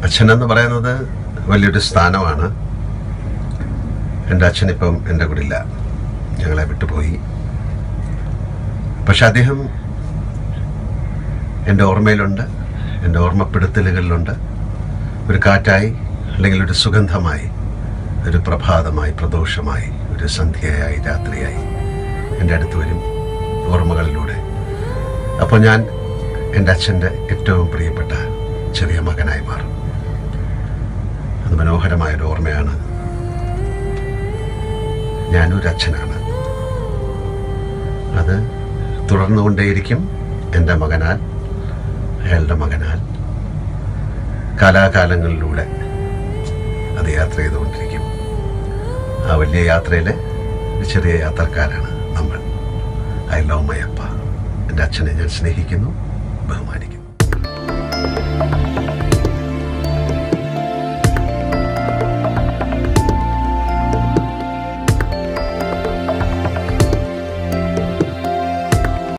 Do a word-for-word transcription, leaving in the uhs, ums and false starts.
അച്ഛനെന്ന് പറയുന്നത് വലിയൊരു സ്ഥാനമാണ്. എൻ്റെ അച്ഛനിപ്പം എൻ്റെ കൂടെ ഇല്ല, ഞങ്ങളെ വിട്ടുപോയി. പക്ഷെ അദ്ദേഹം എൻ്റെ ഓർമ്മയിലുണ്ട്, എൻ്റെ ഓർമ്മപ്പെടുത്തലുകളിലുണ്ട്. ഒരു കാറ്റായി, അല്ലെങ്കിൽ ഒരു സുഗന്ധമായി, ഒരു പ്രഭാതമായി, പ്രദോഷമായി, ഒരു സന്ധ്യയായി, രാത്രിയായി എൻ്റെ അടുത്ത് വരും ഓർമ്മകളിലൂടെ. അപ്പോൾ ഞാൻ എൻ്റെ അച്ഛൻ്റെ ഏറ്റവും പ്രിയപ്പെട്ട ചെറിയ മകനായി മാറും. അത് മനോഹരമായൊരു ഓർമ്മയാണ്. ഞാനൊരു അച്ഛനാണ്. അത് തുടർന്നുകൊണ്ടേയിരിക്കും. എൻ്റെ മകനാൽ, അയാളുടെ മകനാൽ, കാലാകാലങ്ങളിലൂടെ അത് യാത്ര ചെയ്തുകൊണ്ടിരിക്കും. ആ വലിയ യാത്രയിലെ ചെറിയ യാത്രക്കാരാണ് നമ്മൾ. ഐ ലവ് മൈ അപ്പ. എൻ്റെ അച്ഛനെ ഞാൻ സ്നേഹിക്കുന്നു, ബഹുമാനിക്കുന്നു.